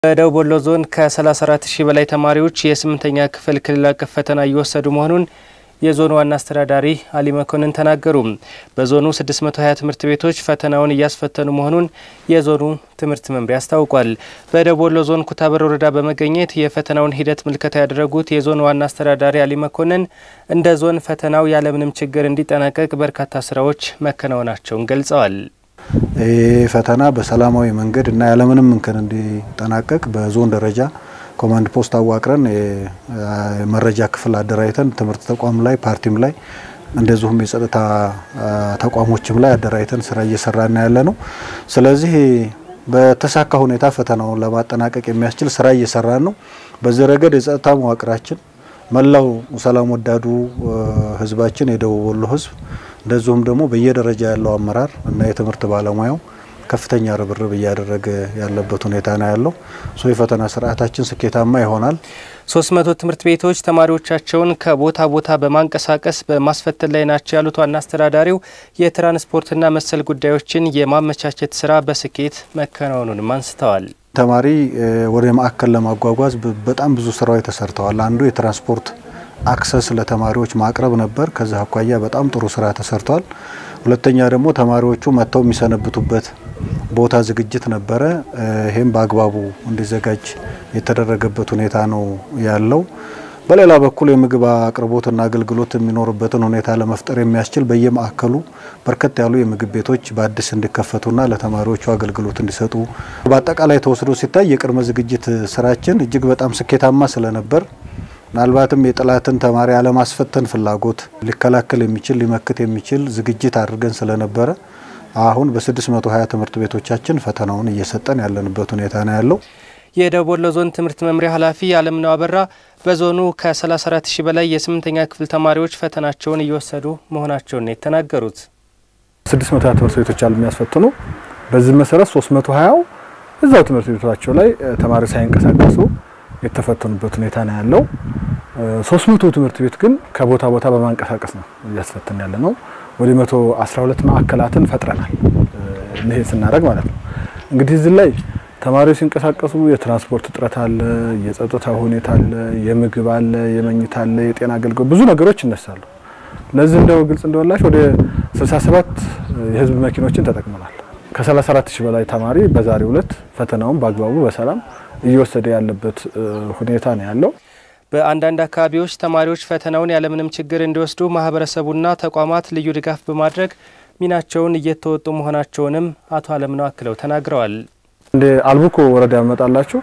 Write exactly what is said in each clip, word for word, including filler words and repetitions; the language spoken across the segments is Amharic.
በደቡብ ወሎ ዞን ከ34 ሺህ በላይ ተማሪዎች የስምንተኛ ክፍል ክልል አቀፍ ፈተና እየወሰዱ መሆኑን የዞኑ ዋና አስተዳዳሪ አሊ መኮንን ተናገሩ። በዞኑ ስድስት መቶ ሃያ ትምህርት ቤቶች ፈተናውን እያስፈተኑ መሆኑን የዞኑ ትምህርት መምሪያ አስታውቋል። በደቡብ ወሎ ዞን ኩታበር ወረዳ በመገኘት የፈተናውን ሂደት ምልከታ ያደረጉት የዞኑ ዋና አስተዳዳሪ አሊ መኮንን እንደ ዞን ፈተናው ያለምንም ችግር እንዲጠናቀቅ በርካታ ስራዎች መከናወናቸውን ገልጸዋል። ፈተና በሰላማዊ መንገድ እና ያለምንም እንከን እንዲጠናቀቅ በዞን ደረጃ ኮማንድ ፖስት አዋቅረን የመረጃ ክፍል አደራጅተን ትምህርት ተቋም ላይ ፓርቲም ላይ እንደዚሁም የጸጥታ ተቋሞችም ላይ አደራጅተን ስራ እየሰራን ያለነው። ስለዚህ በተሳካ ሁኔታ ፈተናውን ለማጠናቀቅ የሚያስችል ስራ እየሰራን ነው። በዚህ ረገድ የጸጥታ መዋቅራችን መላው ሰላም ወዳዱ ህዝባችን የደቡብ ወሎ ህዝብ እንደዚሁም ደግሞ በየደረጃ ያለው አመራር እና የትምህርት ባለሙያው ከፍተኛ ርብርብ እያደረገ ያለበት ሁኔታ ነው ያለው። ሶ የፈተና ስርዓታችን ስኬታማ ይሆናል። ሶስት መቶ ትምህርት ቤቶች ተማሪዎቻቸውን ከቦታ ቦታ በማንቀሳቀስ በማስፈተን ላይ ናቸው ያሉት ዋና አስተዳዳሪው የትራንስፖርትና መሰል ጉዳዮችን የማመቻቸት ስራ በስኬት መከናወኑን አንስተዋል። ተማሪ ወደ ማዕከል ለማጓጓዝ በጣም ብዙ ስራዎች ተሰርተዋል። አንዱ የትራንስፖርት አክሰስ ለተማሪዎች ማቅረብ ነበር። ከዛ አኳያ በጣም ጥሩ ስራ ተሰርቷል። ሁለተኛ ደግሞ ተማሪዎቹ መተው የሚሰነብቱበት ቦታ ዝግጅት ነበረ። ይሄም በአግባቡ እንዲዘጋጅ የተደረገበት ሁኔታ ነው ያለው። በሌላ በኩል የምግብ አቅርቦትና አገልግሎት የሚኖርበትን ሁኔታ ለመፍጠር የሚያስችል በየማዕከሉ በርከት ያሉ የምግብ ቤቶች በአዲስ እንዲከፈቱና ለተማሪዎቹ አገልግሎት እንዲሰጡ በአጠቃላይ ተወስዶ ሲታይ የቅድመ ዝግጅት ስራችን እጅግ በጣም ስኬታማ ስለነበር ምናልባትም የጥላትን ተማሪ አለማስፈተን ፍላጎት ሊከላከል የሚችል ሊመክት የሚችል ዝግጅት አድርገን ስለነበረ አሁን በ620 ትምህርት ቤቶቻችን ፈተናውን እየሰጠን ያለንበት ሁኔታ ነው ያለው። የደቡብ ወሎ ዞን ትምህርት መምሪያ ኃላፊ አለምነው አበራ በዞኑ ከ34 ሺህ በላይ የስምንተኛ ክፍል ተማሪዎች ፈተናቸውን እየወሰዱ መሆናቸውን ነው የተናገሩት። ስድስት መቶ ሃያ ትምህርት ቤቶች አሉ የሚያስፈትኑ። በዚህ መሰረት ሶስት መቶ ሃያ እዛው ትምህርት ቤቶቻቸው ላይ ተማሪ ሳይንቀሳቀሱ የተፈተኑበት ሁኔታ ነው ያለው። ሶስት መቶ ትምህርት ቤት ግን ከቦታ ቦታ በማንቀሳቀስ ነው እያስፈተን ያለነው። ወደ መቶ አስራ ሁለት ማዕከላትን ፈጥረናል። ለሄ ስናደርግ ማለት ነው። እንግዲህ እዚህ ላይ ተማሪዎች ሲንቀሳቀሱ የትራንስፖርት እጥረት አለ፣ የጸጥታ ሁኔታ አለ፣ የምግብ አለ፣ የመኝታ አለ፣ የጤና አገልግሎት ብዙ ነገሮች ይነሳሉ። ለዚህ እንደው ግልጽ እንደወላሽ ወደ ስልሳ ሰባት የህዝብ መኪኖችን ተጠቅመናል። ከ34 ሺህ በላይ ተማሪ በዛሬው ዕለት ፈተናውን በአግባቡ በሰላም እየወሰደ ያለበት ሁኔታ ነው ያለው። በአንዳንድ አካባቢዎች ተማሪዎች ፈተናውን ያለምንም ችግር እንዲወስዱ ማህበረሰቡና ተቋማት ልዩ ድጋፍ በማድረግ ሚናቸውን እየተወጡ መሆናቸውንም አቶ አለምነው አክለው ተናግረዋል። እንደ አልቡኮ ወረዳ ያመጣላችሁ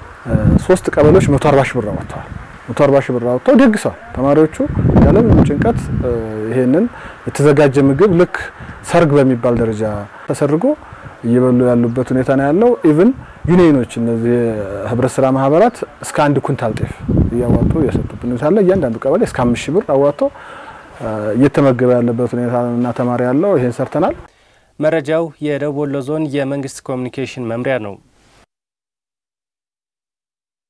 ሶስት ቀበሌዎች መቶ አርባ ሺህ ብር አወጣዋል። መቶ አርባ ሺህ ብር አወጣው ደግሰዋል። ተማሪዎቹ ያለምንም ጭንቀት ይሄንን የተዘጋጀ ምግብ ልክ ሰርግ በሚባል ደረጃ ተሰርጎ እየበሉ ያሉበት ሁኔታ ነው ያለው። ኢቭን ዩኒየኖች እነዚህ ህብረት ስራ ማህበራት እስከ አንድ ኩንታል ጤፍ ያዋጡ የሰጡበት ሁኔታ አለ። እያንዳንዱ ቀበሌ እስከ አምስት ሺህ ብር አዋጥቶ እየተመገበ ያለበት ሁኔታና ተማሪ ያለው ይሄን ሰርተናል። መረጃው የደቡብ ወሎ ዞን የመንግስት ኮሚኒኬሽን መምሪያ ነው።